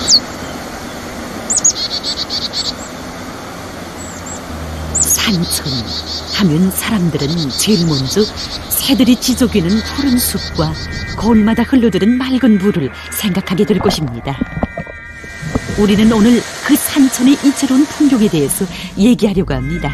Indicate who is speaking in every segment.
Speaker 1: 산천 하면 사람들은 제일 먼저 새들이 지저귀는 푸른 숲과 거울마다 흘러드는 맑은 물을 생각하게 될 것입니다. 우리는 오늘 그 산천의 이채로운 풍경에 대해서 얘기하려고 합니다.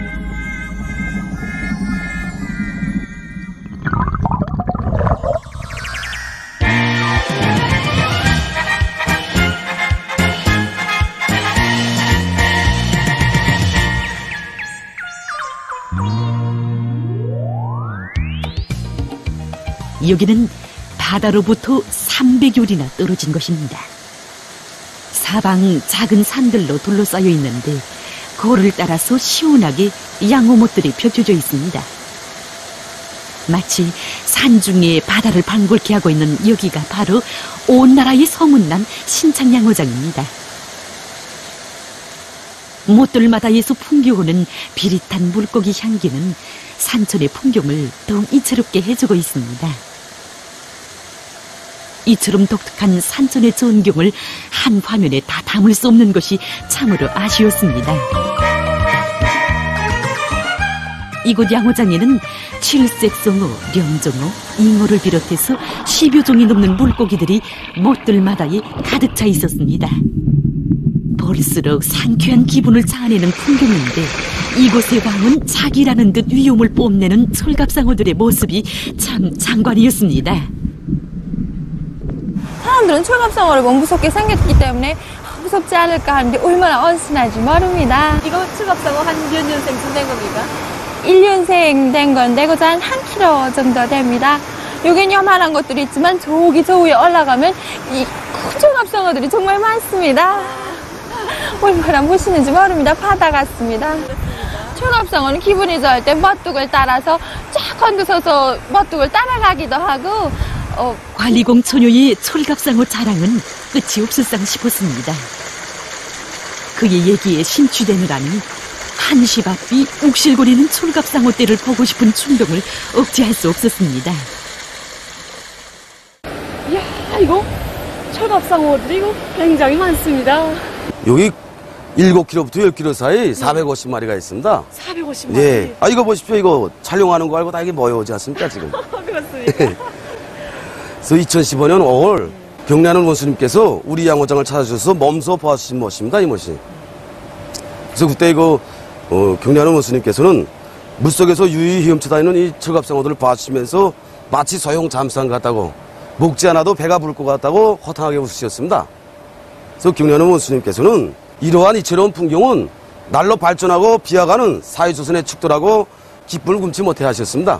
Speaker 1: 여기는 바다로부터 300여리나 떨어진 것입니다. 사방 작은 산들로 둘러싸여 있는데 거를 따라서 시원하게 양호못들이 펼쳐져 있습니다. 마치 산중에 바다를 방골케 하고 있는 여기가 바로 온 나라에 소문난 신창양어장입니다. 못들마다에서 풍겨오는 비릿한 물고기 향기는 산천의 풍경을 더욱 이채롭게 해주고 있습니다. 이처럼 독특한 산천의 전경을 한 화면에 다 담을 수 없는 것이 참으로 아쉬웠습니다. 이곳 양어장에는 칠색성어, 령정어, 잉어를 비롯해서 10여 종이 넘는 물고기들이 못들마다에 가득 차 있었습니다. 볼수록 상쾌한 기분을 자아내는 풍경인데 이곳의 왕은 자기라는 듯 위엄을 뽐내는 철갑상어들의 모습이 참 장관이었습니다.
Speaker 2: 사람들은 철갑상어를 너무 무섭게 생겼기 때문에 무섭지 않을까 하는데 얼마나 언짢아질지 모릅니다.
Speaker 3: 이거 철갑상어 한 몇 년생쯤 된 겁니까?
Speaker 2: 1년생 된 건데 그저 한 1kg 정도 됩니다. 여긴 요만한 것들이 있지만 저기 저 위에 올라가면 이 큰 철갑상어들이 정말 많습니다. 얼마나 멋있는지 모릅니다. 바다 같습니다. 철갑상어는 기분이 좋을 때 멋둑을 따라서 쫙 건드서서 멋둑을 따라가기도 하고
Speaker 1: 관리공 처녀의 철갑상어 자랑은 끝이 없을상 싶었습니다. 그의 얘기에 심취되느라니 한시 앞이 욱실거리는 철갑상어 떼를 보고 싶은 충동을 억제할 수 없었습니다.
Speaker 3: 이야, 이거 철갑상어들이 이거 굉장히 많습니다.
Speaker 4: 여기 7km부터 10km 사이 450마리가 있습니다.
Speaker 3: 450마리?
Speaker 4: 예. 아, 이거 보십시오. 이거 촬영하는 거 알고 다 이게 모여오지 않습니까, 지금?
Speaker 3: 그렇습니까?
Speaker 4: 그래서 2015년 5월 경례하는 원수님께서 우리 양어장을 찾아주셔서 몸소 봐주신 못입니다, 이 못이. 그래서 그때 이거 경례하는 원수님께서는 물속에서 유유히 헤엄쳐 다니는 이 철갑상어들을 봐주시면서 마치 소형 잠수함 같다고 먹지 않아도 배가 부를 것 같다고 허탕하게 웃으셨습니다. 그래서 경례하는 원수님께서는 이러한 이채로운 풍경은 날로 발전하고 비어가는 사회조선의 축도라고 기쁨을 금치 못해 하셨습니다.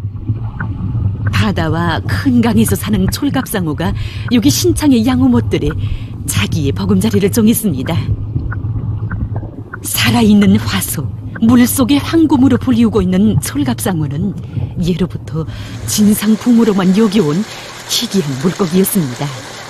Speaker 1: 바다와 큰 강에서 사는 철갑상어가 여기 신창의 양호못들에 자기의 보금자리를 정했습니다. 살아있는 화석, 물속의 황금으로 불리우고 있는 철갑상어는 예로부터 진상붕어로만 여겨온 희귀한 물고기였습니다.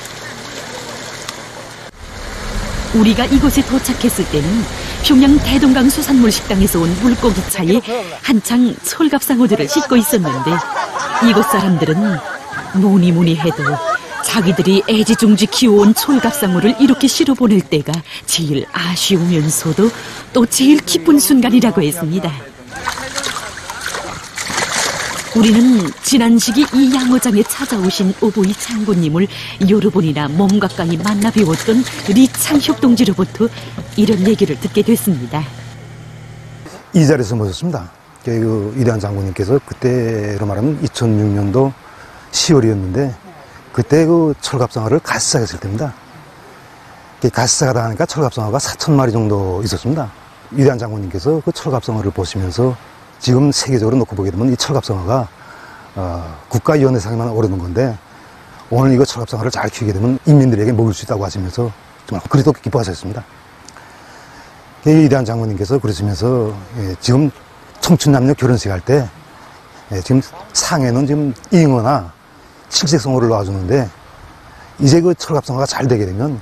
Speaker 1: 우리가 이곳에 도착했을 때는 평양 대동강 수산물 식당에서 온 물고기 차에 한창 철갑상어들을 싣고 있었는데 이곳 사람들은 뭐니 해도 자기들이 애지중지 키워온 철갑상어를 이렇게 실어보낼 때가 제일 아쉬우면서도 또 제일 기쁜 순간이라고 했습니다. 우리는 지난 시기 이 양어장에 찾아오신 오보이 장군님을 여러 번이나 몸 가까이 만나 배웠던 리창혁 동지로부터 이런 얘기를 듣게 됐습니다.
Speaker 5: 이 자리에서 모셨습니다. 그 위대한 장군님께서 그때로 말하면 2006년도 10월이었는데 그때 그 철갑상어를 가시사했을 때입니다. 가시사가 하니까 철갑상어가 4,000마리 정도 있었습니다. 위대한 장군님께서 그 철갑상어를 보시면서 지금 세계적으로 놓고 보게 되면 이 철갑상어가 국가위원회상에만 오르는 건데 오늘 이거 철갑상어를 잘 키우게 되면 인민들에게 먹을 수 있다고 하시면서 정말 그래도 기뻐하셨습니다. 위대한 장군님께서 그러시면서 지금 청춘남녀 결혼식 할 때 지금 상에는 지금 잉어나 칠색성어를 놔주는데 이제 그 철갑상어가 잘 되게 되면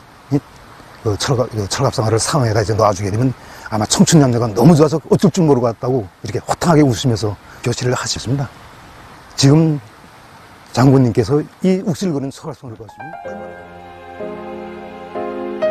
Speaker 5: 철갑상어를 상어에다 이제 놔주게 되면 아마 청춘남녀가 너무 좋아서 어쩔 줄 모르고 왔다고 이렇게 호탕하게 웃으면서 교시를 하셨습니다. 지금 장군님께서 이 욱실거리는 철갑상어를 보시면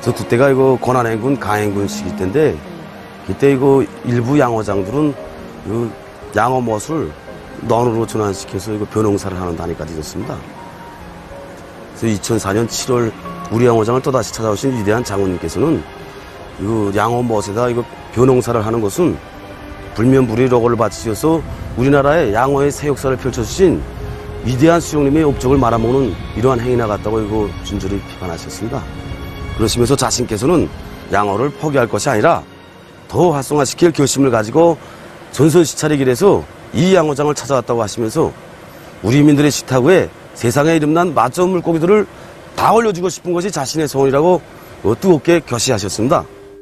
Speaker 4: 그래서 그때가 이거 권한행군 강행군 시기 때인데 그때 이거 일부 양어장들은 그 양어 멋을 넌으로 전환시켜서 이거 변홍사를 하는 단위까지 있었습니다. 그래서 2004년 7월 우리 양어장을 또다시 찾아오신 위대한 장군님께서는 이 양어 멋에다 이거 변홍사를 하는 것은 불면불의 러거를 바치셔서 우리나라의 양어의 새 역사를 펼쳐주신 위대한 수령님의 업적을 말아먹는 이러한 행위나 같다고 이거 준절히 비판하셨습니다. 그러시면서 자신께서는 양어를 포기할 것이 아니라 더 활성화시킬 결심을 가지고 전선시찰의 길에서 이 양어장을 찾아왔다고 하시면서 우리 민들의 식탁에 세상에 이름난 맛좋은 물고기들을 다 올려주고 싶은 것이 자신의 소원이라고 뜨겁게 결시하셨습니다.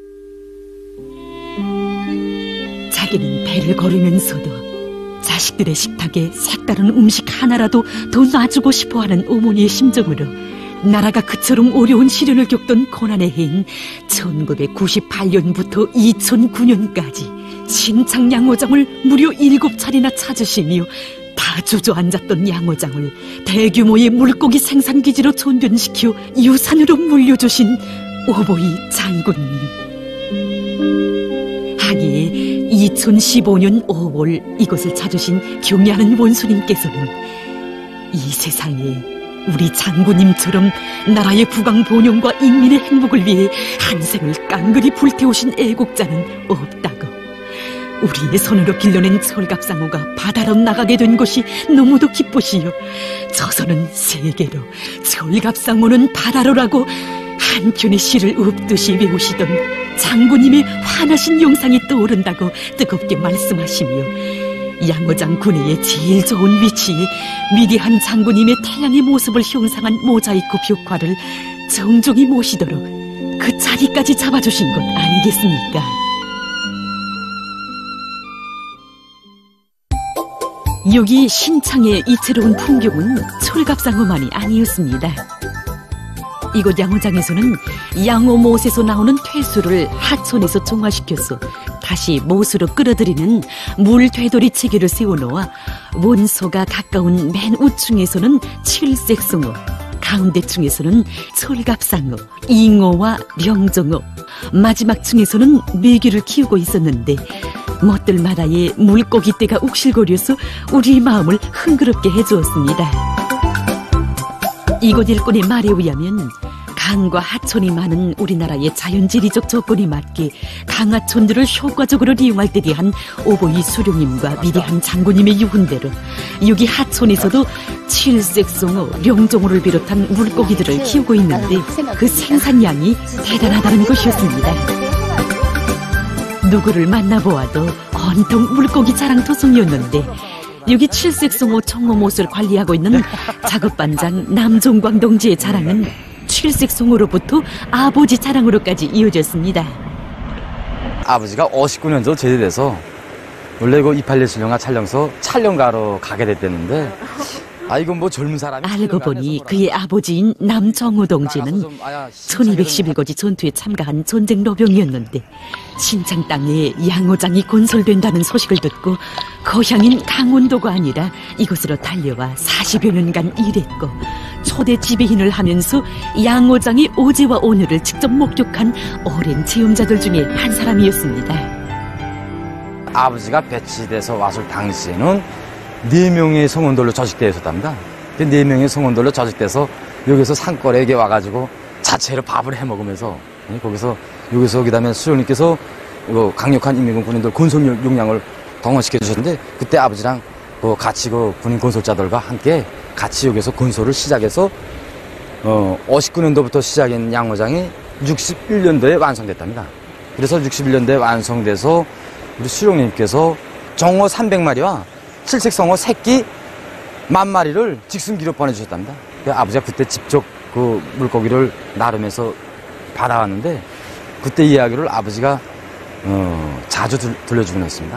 Speaker 1: 자기는 배를 걸으면서도 자식들의 식탁에 색다른 음식 하나라도 더 놔주고 싶어하는 어머니의 심정으로 나라가 그처럼 어려운 시련을 겪던 고난의 해인 1998년부터 2009년까지 신창 양어장을 무려 7차례나 찾으시며 다 주저앉았던 양어장을 대규모의 물고기 생산기지로 전변시켜 유산으로 물려주신 오보이 장군님. 하기에 2015년 5월 이곳을 찾으신 경야하는 원수님께서는 이 세상에 우리 장군님처럼 나라의 부강 번영과 인민의 행복을 위해 한 생을 깡그리 불태우신 애국자는 없다고, 우리의 손으로 길러낸 철갑상어가 바다로 나가게 된 것이 너무도 기쁘시요 저서는 세계로 철갑상어는 바다로라고 한편의 시를 읊듯이 외우시던 장군님의 환하신 영상이 떠오른다고 뜨겁게 말씀하시며 양어장 군내의 제일 좋은 위치에 위대한 장군님의 태양의 모습을 형상한 모자이크 벽화를 정중히 모시도록 그 자리까지 잡아주신 것 아니겠습니까? 여기 신창의 이채로운 풍경은 철갑상어만이 아니었습니다. 이곳 양어장에서는 양어 못에서 나오는 퇴수를 하천에서 정화시켜서 다시 못으로 끌어들이는 물되돌이 체계를 세워놓아 원소가 가까운 맨 우층에서는 칠색성어, 가운데층에서는 철갑상어, 잉어와 명정어, 마지막 층에서는 메기를 키우고 있었는데 멋들마다의 물고기떼가 욱실거려서 우리 마음을 흥그럽게 해주었습니다. 이곳 일꾼의 말에 의하면 강과 하천이 많은 우리나라의 자연지리적 조건에 맞게 강하천들을 효과적으로 이용할 때 대한 오보이 수령님과 위대한 장군님의 유훈대로 여기 하천에서도 칠색송어, 명종어를 비롯한 물고기들을 키우고 있는데 그 생산량이 대단하다는 것이었습니다. 누구를 만나보아도 온통 물고기 자랑 토성이었는데 여기 칠색송어 청어못을 관리하고 있는 작업반장 남종광 동지의 자랑은 칠색송어로부터 아버지 자랑으로까지 이어졌습니다.
Speaker 6: 아버지가 59년도 제대돼서 원래 이거 281 영화 촬영서 촬영가로 가게 됐다는데 이건 뭐 젊은 사람이
Speaker 1: 알고 보니 그의 아버지인 남정우 동지는 1211거지 전투에 참가한 전쟁 노병이었는데 신창 땅에 양어장이 건설된다는 소식을 듣고 고향인 강원도가 아니라 이곳으로 달려와 40여 년간 일했고 초대 지배인을 하면서 양어장의 어제와 오늘을 직접 목격한 오랜 체험자들 중에 한 사람이었습니다.
Speaker 6: 아버지가 배치돼서 왔을 당시에는 4명의 성원들로 조직되어 있었답니다. 4명의 성원들로 조직돼서 여기서 산거리에 와가지고 자체로 밥을 해 먹으면서 여기서 그다음에 수령님께서 강력한 인민군 군인들 건설 역량을 동원시켜 주셨는데 그때 아버지랑 같이 군인 건설자들과 함께 같이 여기서 건설을 시작해서 59년도부터 시작한 양어장이 61년도에 완성됐답니다. 그래서 61년도에 완성돼서 우리 수령님께서 정어 300마리와 칠색성어 새끼 10,000마리를 직승기로 보내주셨답니다. 아버지가 그때 직접 그 물고기를 나르면서 받아왔는데 그때 이야기를 아버지가 자주 들려주곤 했습니다.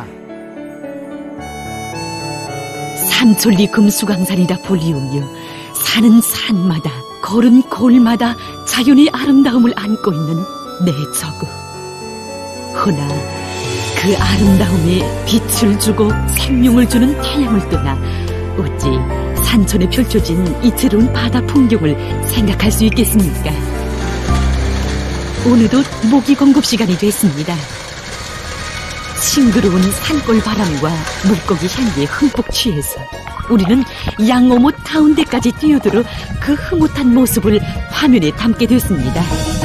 Speaker 1: 삼천리 금수강산이다 불리우며 사는 산마다 걸은 골마다 자연의 아름다움을 안고 있는 내 저구. 허나 그 아름다움에 빛을 주고 생명을 주는 태양을 떠나 어찌 산천에 펼쳐진 이채로운 바다 풍경을 생각할 수 있겠습니까? 어느덧 모기 공급 시간이 됐습니다. 싱그러운 산골 바람과 물고기 향기에 흠뻑 취해서 우리는 양어못 가운데까지 뛰어들어 그 흐뭇한 모습을 화면에 담게 됐습니다.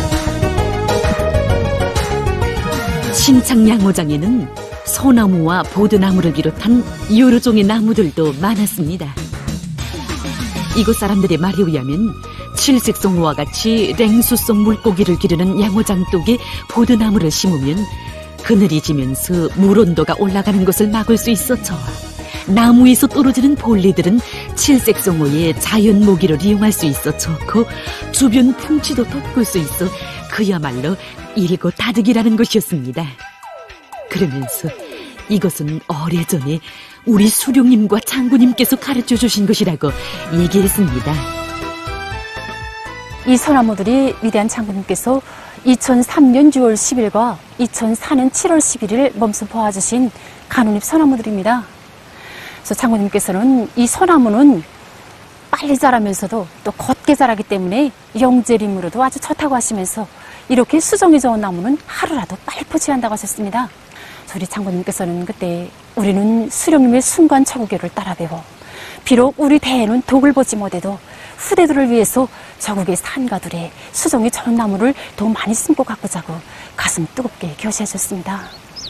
Speaker 1: 신창 양어장에는 소나무와 보드나무를 비롯한 여러 종의 나무들도 많았습니다. 이곳 사람들의 말에 의하면 칠색송어와 같이 랭수성 물고기를 기르는 양어장 쪽에 보드나무를 심으면 그늘이 지면서 물온도가 올라가는 것을 막을 수 있었죠. 나무에서 떨어지는 벌레들은 칠색송어의 자연 모기를 이용할 수 있어 좋고 주변 풍치도 덮을 수 있어 그야말로 일거다득이라는 것이었습니다. 그러면서 이것은 오래전에 우리 수룡님과 장군님께서 가르쳐 주신 것이라고 얘기했습니다.
Speaker 7: 이 소나무들이 위대한 장군님께서 2003년 6월 10일과 2004년 7월 11일 몸소 보아주신 간운잎 소나무들입니다. 그래서 장군님께서는 이 소나무는 빨리 자라면서도 또 곧게 자라기 때문에 영재림으로도 아주 좋다고 하시면서 이렇게 수정이 좋은 나무는 하루라도 빨리 포치한다고 하셨습니다. 우리 장군님께서는 그때 우리는 수령님의 순간 처구교를 따라 배워 비록 우리 대에는 독을 보지 못해도 후대들을 위해서 저국의 산가들에 수정이 좋은 나무를 더 많이 심고 가꾸자고 가슴 뜨겁게 교시하셨습니다.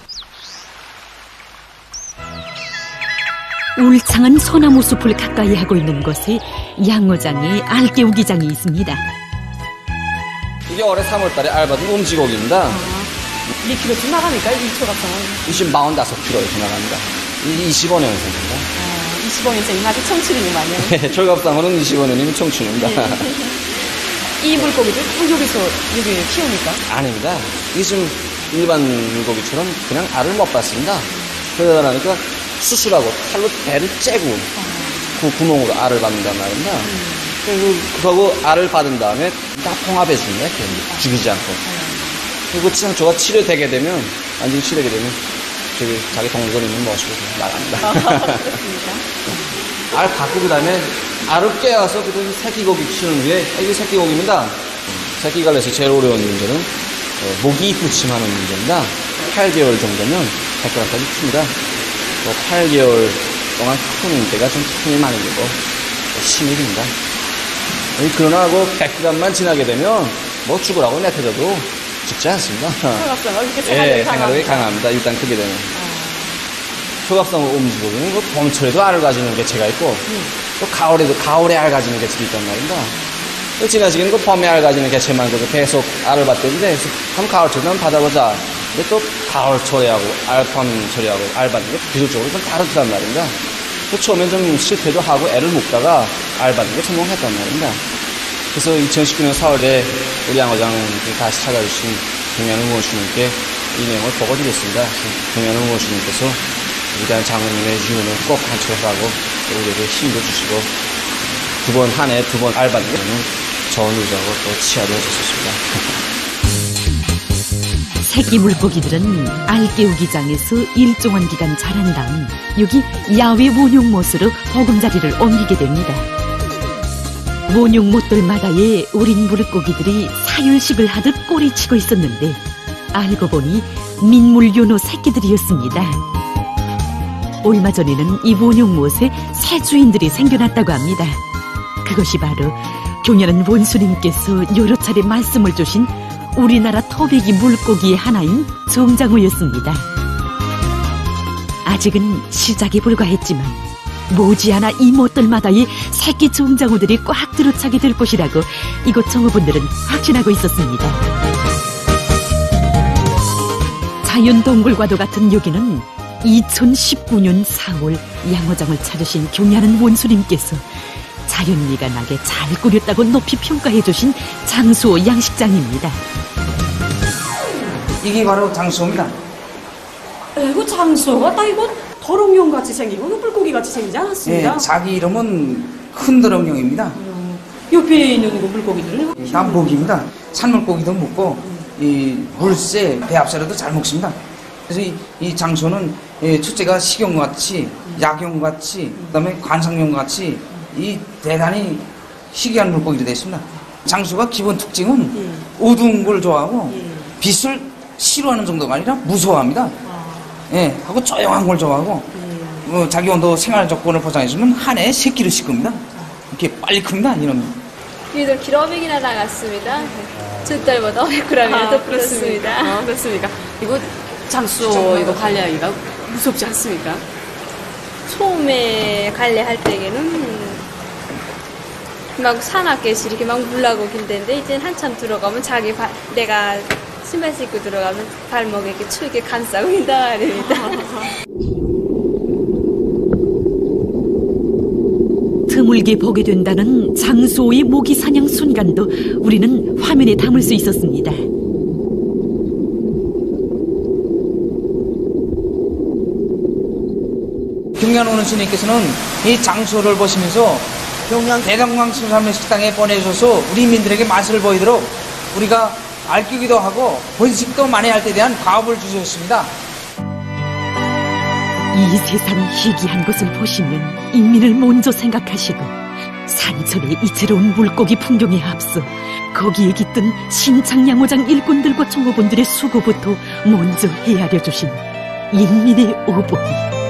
Speaker 1: 울창한 소나무 숲을 가까이 하고 있는 곳에 양어장에 알깨우기장이 있습니다.
Speaker 8: 이게 올해 3월달에 알받은 옴지고기입니다.
Speaker 3: 2kg쯤 나가니까 이 초각상은
Speaker 8: 45kg에서 나갑니다. 25년생입니다.
Speaker 3: 25년생이면 아직 청춘이구만요.
Speaker 8: 네, 철갑상어는 25년이면 청춘입니다.
Speaker 3: 이 물고기들 꼭 여기서 여기 키우니까?
Speaker 8: 아닙니다. 이게 지금 일반 물고기처럼 그냥 알을 못 받습니다. 그러다 보니까 수술하고 칼로 배를 째고 그 구멍으로 알을 받는단 말입니다. 그러고 알을 받은 다음에 다 봉합해 줍니다. 죽이지 않고. 그리고 저가 치료되게 되면, 완전히 치료되게 되면 저기 자기 동물원 있는 모습으로 나갑니다. 알 갖고 그 다음에 알을 깨워서 그 새끼고기 키우는 게 이게 새끼고기입니다. 새끼 관리에서 제일 어려운 문제는 모기 부침하는 문제입니다. 8개월 정도면 100g까지 큽니다. 8개월 동안 크는 때가 좀 힘이 많이 들고 힘이 듭니다. 그러나 100g만 지나게 되면 뭐 죽으라고 내버려도 죽지 않습니다.
Speaker 3: 초각상어 이렇게
Speaker 8: 예, 생활력이 강합니다. 일단 크게 되면. 초각상어 옴지고기는 봄철에도 알을 가지는 개체가 있고 또 가을에 알 가지는 개체도 있단 말입니다. 또 지나치게는 봄에 알 가지는 개체만 계속 알을 받대는데 그럼 가을철에 한번 받아보자. 근데 또 가을철에하고 봄철에하고 알 받는 게 비교적으로 좀 다르단 말입니다. 또 처음엔 좀 실패도 하고 애를 묶다가 알 받는 게 성공했단 말입니다. 그래서 2019년 4월에 우리 양어장 다시 찾아주신 동현우 무원수님께 이 내용을 보고드렸습니다. 동현우 무원수님께서 위대한 장군님의 유언을 꼭 간직하라고 우리에게 힘도 주시고 한 해 두 번 알 받는 데는 좋은 의자고 또 치아도 해주셨습니다.
Speaker 1: 새끼 물고기들은 알깨우기장에서 일정한 기간 자란 다음 여기 야외 원용못으로 보금자리를 옮기게 됩니다. 원용못들마다의 어린 물고기들이 사율식을 하듯 꼬리치고 있었는데 알고 보니 민물요노 새끼들이었습니다. 얼마 전에는 이 원용못에 새 주인들이 생겨났다고 합니다. 그것이 바로 경연한 원수님께서 여러 차례 말씀을 주신 우리나라 토백이 물고기의 하나인 정장어였습니다. 아직은 시작에 불과했지만 머지않아 이 못들마다의 새끼 정장어들이 꽉 들어차게 될 것이라고 이곳 정어분들은 확신하고 있었습니다. 자연동굴과도 같은 여기는 2019년 4월 양어장을 찾으신 경연한 원수님께서 자연미가 나게 잘 꾸렸다고 높이 평가해 주신 장수호 양식장입니다.
Speaker 9: 이게 바로 장수호입니다.
Speaker 3: 이거 장수호가 딱 이거 도롱뇽 같이 생기고 물고기 같이 생기지 않았습니다.
Speaker 9: 예, 자기 이름은 큰 도롱뇽입니다.
Speaker 3: 옆에 있는 거 물고기들은
Speaker 9: 다 모기입니다. 산물고기도 먹고 이 물새, 배합새로도 잘 먹습니다. 그래서 이 장수호는 첫째가 식용같이, 약용같이, 그다음에 관상용같이 이 대단히 희귀한 물고기로 되어 있습니다. 장소가 기본 특징은 어두운 걸 좋아하고 빛을 싫어하는 정도가 아니라 무서워합니다. 예, 하고 조용한 걸 좋아하고 자기 온도 생활 조건을 보장해주면 한 해에 3끼를 씻습니다. 이렇게 빨리 큽니다, 이놈이.
Speaker 2: 얘들 기러미기나 나갔습니다. 저 딸보다 500g이나 더 그렇습니다.
Speaker 3: 그렇습니까? 이거 장소 이거 관리하기가 무섭지 않습니까?
Speaker 2: 처음에 관리할 때에는 막 산악개시 이렇게 막 물나고 길던데 이제 한참 들어가면 내가 신발 신고 들어가면 발목에 이렇게 추게 감싸고 있다 그럽니다.
Speaker 1: 드물게 보게 된다는 장소의 모기 사냥 순간도 우리는 화면에 담을 수 있었습니다.
Speaker 9: 경량 오는 스님께서는 이 장소를 보시면서 경량 대동강 수산물 식당에 보내셔서 우리 민들에게 맛을 보이도록 우리가 알기도 하고 번식도 만회할 때 대한 과업을 주셨습니다.
Speaker 1: 이 세상 희귀한 것을 보시면 인민을 먼저 생각하시고 산천의 이채로운 물고기 풍경에 앞서 거기에 깃든 신창양호장 일꾼들과 종업원들의 수고부터 먼저 헤아려 주신 인민의 오복이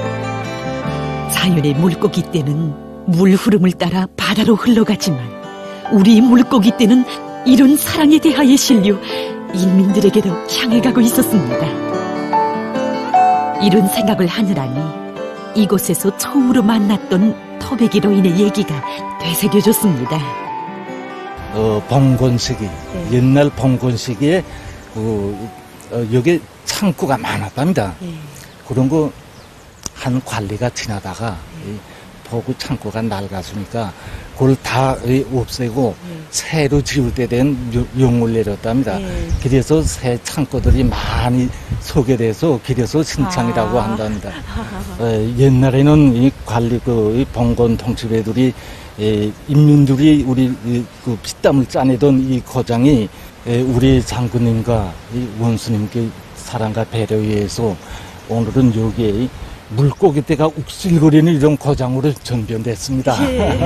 Speaker 1: 자연의 물고기 떼는 물 흐름을 따라 바다로 흘러가지만 우리 물고기 떼는 이런 사랑에 대하여 실려 인민들에게도 향해 가고 있었습니다. 이런 생각을 하느라니 이곳에서 처음으로 만났던 토백이로인의 얘기가 되새겨졌습니다.
Speaker 10: 봉건시기, 옛날 봉건시기에 여기 창고가 많았답니다. 그런 거 한 관리가 지나다가 보고 창고가 낡았으니까 그걸 다 없애고 새로 지을 때 된 용을 내렸답니다. 그래서 새 창고들이 많이 소개돼서 그래서 신창이라고 한답니다. 옛날에는 이 관리 이 봉건 통치배들이 인민들이 우리 그 피땀을 짜내던 이 거장이 우리 장군님과 이 원수님께 사랑과 배려에 의해서 오늘은 여기에 물고기 떼가 욱실거리는 이런 거장으로 전변됐습니다.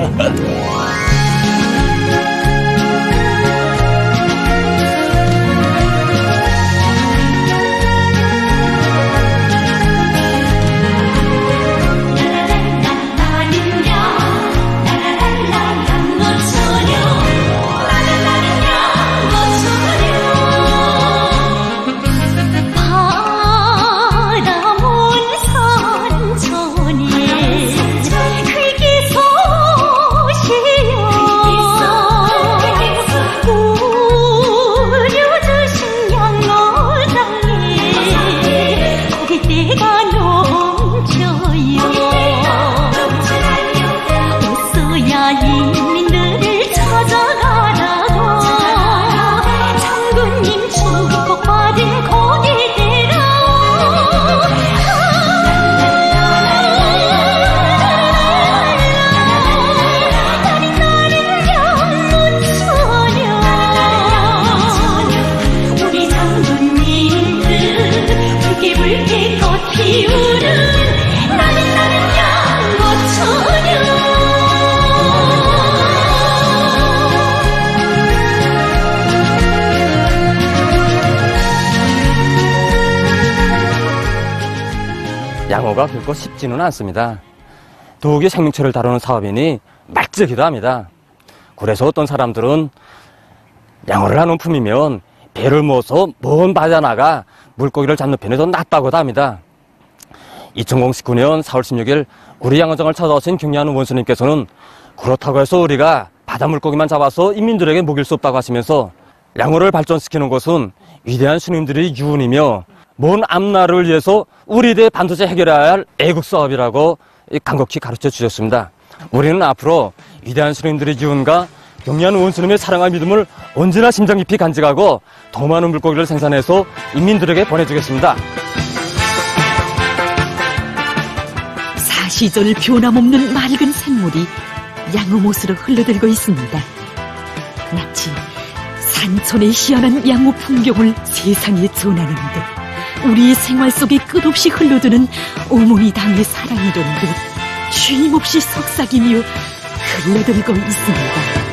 Speaker 11: 양호가 결코 쉽지는 않습니다. 두개 생명체를 다루는 사업이니 말지기도 합니다. 그래서 어떤 사람들은 양호를 하는 품이면 배를 모아서 먼 바다 나가 물고기를 잡는 편이 더 낫다고도 합니다. 2019년 4월 16일 우리 양어장을 찾아오신 경리하는 원수님께서는 그렇다고 해서 우리가 바다 물고기만 잡아서 인민들에게 먹일 수 없다고 하시면서 양호를 발전시키는 것은 위대한 스님들의 유언이며 먼 앞날을 위해서 우리 대 반드시 해결해야 할 애국사업이라고 간곡히 가르쳐 주셨습니다. 우리는 앞으로 위대한 스님들의 유언과 경리하는 원수님의 사랑과 믿음을 언제나 심장 깊이 간직하고 더 많은 물고기를 생산해서 인민들에게 보내주겠습니다.
Speaker 1: 사시절 변함없는 맑은 샘물이 양호못으로 흘러들고 있습니다. 마치 산천의 희한한 양호 풍경을 세상에 전하는 듯 우리의 생활 속에 끝없이 흘러드는 어머니 당의 사랑이던 듯 쉼없이 속삭이며 흘러들고 있습니다.